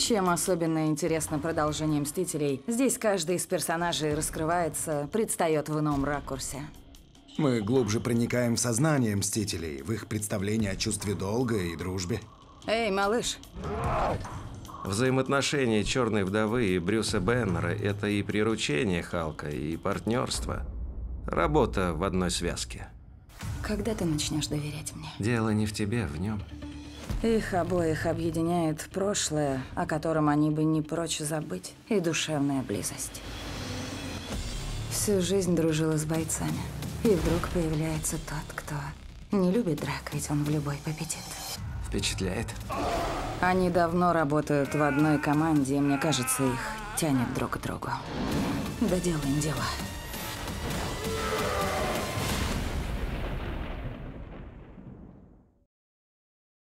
Чем особенно интересно продолжение «Мстителей», здесь каждый из персонажей раскрывается, предстает в ином ракурсе. Мы глубже проникаем в сознание Мстителей, в их представление о чувстве долга и дружбе. Эй, малыш. Взаимоотношения Черной Вдовы и Брюса Беннера – это и приручение Халка, и партнерство. Работа в одной связке. Когда ты начнешь доверять мне? Дело не в тебе, в нем. Их обоих объединяет прошлое, о котором они бы не прочь забыть, и душевная близость. Всю жизнь дружила с бойцами. И вдруг появляется тот, кто не любит драк, ведь он в любой победит. Впечатляет. Они давно работают в одной команде, и мне кажется, их тянет друг к другу. Доделаем дело.